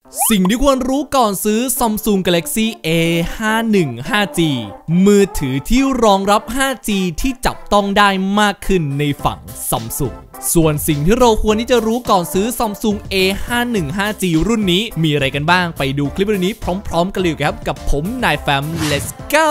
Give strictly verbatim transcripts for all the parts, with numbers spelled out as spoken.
สิ่งที่ควรรู้ก่อนซื้อ Samsung Galaxy เอ ห้าสิบเก้า จี มือถือที่รองรับ ห้าจี ที่จับต้องได้มากขึ้นในฝั่ง Samsung ส่วนสิ่งที่เราควรที่จะรู้ก่อนซื้อ Samsung เอ ห้าสิบเก้า จี รุ่นนี้มีอะไรกันบ้างไปดูคลิปวิดีโอนี้พร้อมๆกันเลยครับกับผมนายแฟม let's go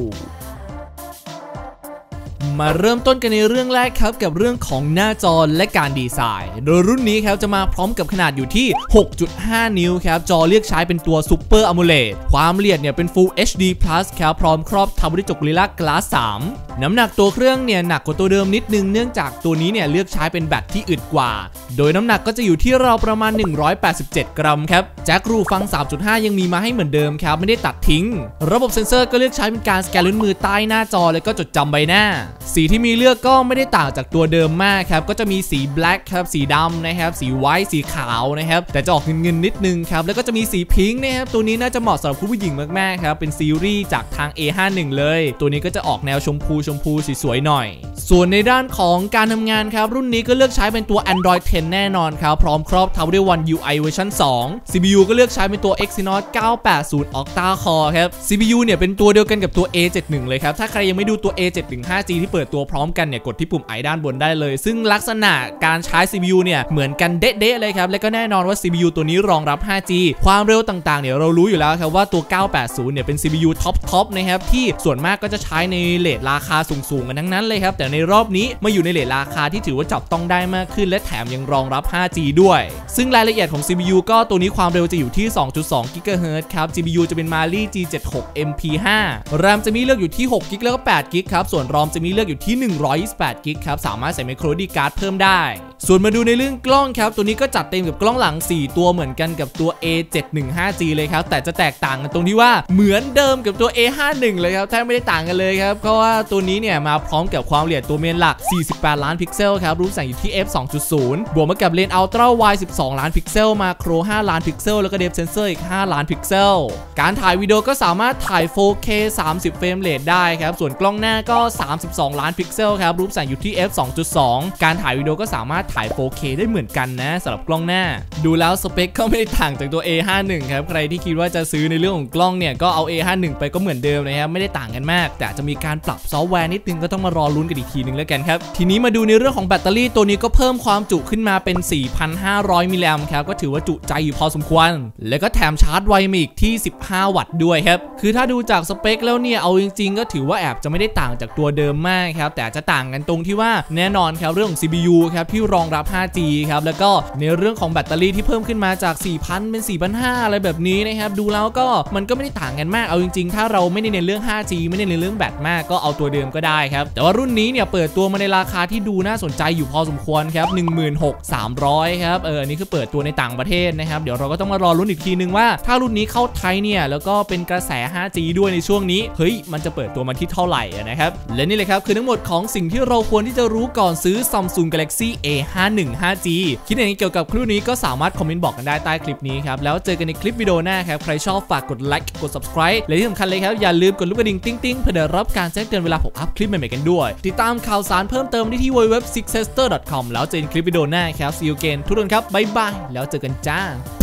มาเริ่มต้นกันในเรื่องแรกครับกับเรื่องของหน้าจอและการดีไซน์โดยรุ่นนี้ครับจะมาพร้อมกับขนาดอยู่ที่ หกจุดห้า นิ้วครับจอเรียกใช้เป็นตัว Super AMOLED ความละเอียดเนี่ยเป็น Full เอช ดี พลัส ครับพร้อมครอบทับด้วยจก Gorilla Glass สาม น้ำหนักตัวเครื่องเนี่ยหนักกว่าตัวเดิมนิดนึงเนื่องจากตัวนี้เนี่ยเลือกใช้เป็นแบตที่อึดกว่าโดยน้ำหนักก็จะอยู่ที่ราวประมาณหนึ่งร้อยแปดสิบเจ็ดกรัมครับแจ็ครูฟัง สามจุดห้า ยังมีมาให้เหมือนเดิมครับไม่ได้ตัดทิ้งระบบเซ็นเซอร์ก็เลือกใช้เป็นการสแกนลิ้นมือใต้หน้าจอแล้วก็จดจำใบหน้าสีที่มีเลือกก็ไม่ได้ต่างจากตัวเดิมมากครับก็จะมีสีแบล็คครับสีดำนะครับสีไวท์สีขาวนะครับแต่จะออกเงินๆนิดนึงครับแล้วก็จะมีสีพิงค์นะครับตัวนี้น่าจะเหมาะสำหรับผู้หญิงมากๆครับเป็นซีรีส์จากทาง เอ ห้าสิบเก้า เลยตัวนี้ก็จะออกแนวชมพูชมพูสวยๆหน่อยส่วนในด้านของการทำงานครับรุ่นนี้ก็เลือกใช้เป็นตัว Android เท็น แน่นอนครับพร้อมครอบทับด้วย วัน ยู ไอ เวอร์ชันสอง ซี พี ยู ก็เลือกใช้เป็นตัว Exynos เก้าแปดศูนย์ Octa Core ครับ ซี พี ยู เนี่ยเป็นตัวเดียวกันกับตัว เอ เจ็ดสิบเอ็ด เลยครับถ้าใครยังไม่ดูตัว เอ เจ็ดสิบห้า จี ที่เปิดตัวพร้อมกันเนี่ยกดที่ปุ่มไอด้านบนได้เลยซึ่งลักษณะการใช้ ซี พี ยู เนี่ยเหมือนกันเด๊ะๆเลยครับและก็แน่นอนว่า ซี พี ยู ตัวนี้รองรับ ห้าจี ความเร็วต่างๆเนี่ยเรารู้อยู่แล้วครับว่าตัวเก้าแปดศูนย์เนี่ยเป็น ซี พี ยู ท็อปๆนะครับที่ส่วนมากก็จะใช้ในเรทราคาสูงๆกันทั้งนั้นเลยครับแต่ในรอบนี้มาอยู่ในเรทราคาที่ถือว่าจับต้องได้มากขึ้นและแถมยังรองรับ ห้าจี ด้วยซึ่งรายละเอียดของ ซี พี ยู ก็ตัวนี้ความเร็วจะอยู่ที่ สองจุดสอง กิกะเฮิรตซ์ ครับ จี พี ยู จะเป็น Mali จี เจ็ดสิบหก เอ็ม พี ห้า RAM จะมีเลือกอยู่ที่หกกิกแล้วก็แปดกิกครับส่วน ROM จะมีเลือกอยู่ที่หนึ่งร้อยยี่สิบแปดกิกครับสามารถใส่ micro เการ์ดเพิ่มได้ส่วนมาดูในเรื่องกล้องครับตัวนี้ก็จัดเต็มกับกล้องหลังสี่ตัวเหมือนกันกับตัว เอ เจ็ดสิบห้า จี เลยครับแต่จะแตกต่างกันตรงที่ว่าเหมือนเดิมกับตัว เอ ห้าสิบเอ็ด เลยครับแทบไม่ได้ต่างกันเลยครับเพราะว่าตัวนี้เนี่ยมาพร้อมกับความละเอียดตัวเมนหลักสี่สิบแปดล้านพิกเซลครับรูปแสงอยู่ที่ เอฟ สองจุดศูนย์ บวกมากับเลนส์อัลตร้าไวด์สิบสองล้านพิกเซลมาโครห้าล้านพิกเซลแล้วก็เดฟเซนเซอร์อีกห้าล้านพิกเซลการถ่ายวิดีโอก็สามารถถ่าย โฟร์เค สามสิบเฟรมเรทได้ครับส่วนกล้องหน้าก็สามสิบสองล้านพิกเซลครับรูปแสงอยู่ที่ เอฟ สองจุดสอง การถ่ายวิดีโอก็สามารถถ่าย โฟร์เค ได้เหมือนกันนะสำหรับกล้องหน้าดูแล้วสเปคก็ไม่ได้ต่างจากตัว เอ ห้าสิบเอ็ด ครับใครที่คิดว่าจะซื้อในเรื่องของกล้องเนี่ยก็เอา เอ ห้าสิบเอ็ด ไปก็เหมือนเดิมนะครับไม่ได้ต่างกันมากแต่จะมีการปรับซอฟต์แวร์นิดนึงก็ต้องมารอลุ้นกันอีกทีนึงแล้วกันครับทีนี้มาดูในเรื่องของแบตเตอรี่ตัวนี้ก็เพิ่มความจุขึ้นมาเป็น สี่พันห้าร้อย มิลลิแอมป์ครับก็ถือว่าจุใจอยู่พอสมควรแล้วก็แถมชาร์จไวมาอีกที่สิบห้าวัตต์ด้วยครับคือถ้าดูจากสเปคแล้วเนี่ยเอาจริงๆก็ถือว่าแอบจะไม่ได้ต่างจากตัวเดิมมากครับแต่จะต่างกันตรงที่ว่าแน่นอนครับเรื่องของ ซี พี ยู ครับที่รองรับ ห้าจี ครับแล้วก็ในเรื่องของแบตเตอรี่ที่เพิ่มขึ้นมาจาก สี่พัน เป็น สี่พันห้าร้อย อะไรแบบนี้นะครับดูแล้วก็มันก็ไม่ได้ต่างกันมากเอาจริงๆถ้าเราไม่ได้เน้นเรื่อง ห้าจี ไม่ได้เน้นเรื่องแบตมากก็เอาตัวเดิมก็ได้ครับแต่ว่ารุ่นนี้เนี่ยเปิดตัวมาในราคาที่ดูน่าสนใจอยู่พอสมควรครับ หนึ่งหมื่นหกพันสามร้อย ครับเอออันนี้คือเปิดตัวในต่างประเทศนะครับเดี๋ยวเราก็ต้องมารอลุ้นอีกทีนึงว่าถ้ารุ่นนี้เข้าไทยเนี่ยแล้วก็เป็นกระแส ห้าจี ด้วยในช่วงนี้เฮ้ยมันจะเปิดตัวมาที่เท่าไหร่นะครับและนี่เลยครับคือทั้งหมดของสิ่งที่เราควรที่จะรู้ก่อนซื้อ Samsung Galaxy เอ ห้าสิบเก้า จี คิดเห็นเกี่ยวกับคลิปนี้ก็สามารถคอมเมนต์บอกกันได้ใต้คลิปนี้ครับแล้วเจอกันในคลิปวิดีโอหน้าครับใครชอบฝากกดไลค์กด ซับสไครบ์ และที่สำคัญเลยครับอย่าลืมกดลูกกระดิ่งติ๊งๆเพื่อได้รับการแจ้งเตือนเวลาผมอัพคลิปใหม่ๆกันด้วยติดตามข่าวสารเพิ่มเติมได้ที่ ดับเบิลยู ดับเบิลยู ดับเบิลยู ดอท ซิกเซสเตอร์ ดอท คอม แล้วเจอกันคลิปวิดีโอหน้าครับ see you again ทุกคนครับบ๊ายบายแล้วเจอกันจ้า